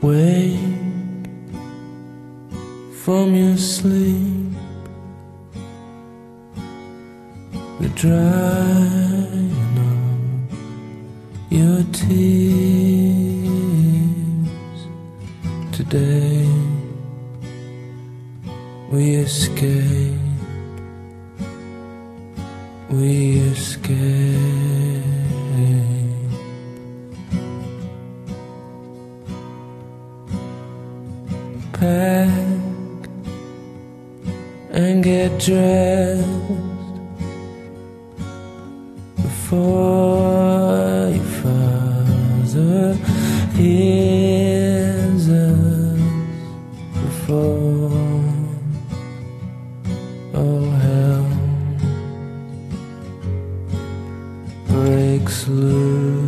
Wake from your sleep, we're drying up your tears. Today we escape, we escape. Pack and get dressed before your father hears us, before all hell breaks loose.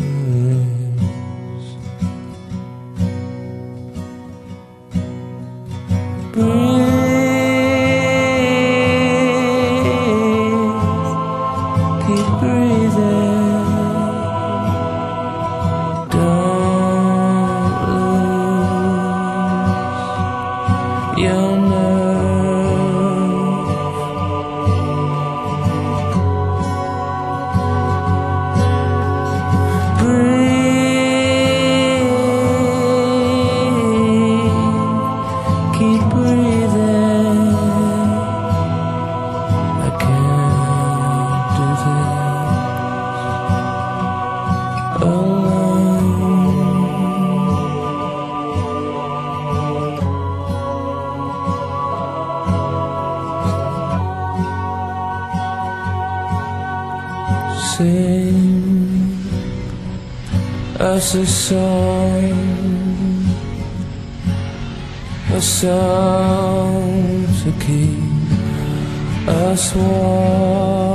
Keep breathing, don't lose your nerve. Breathe, keep breathing. I can't do this alone. Sing us a song to keep us warm.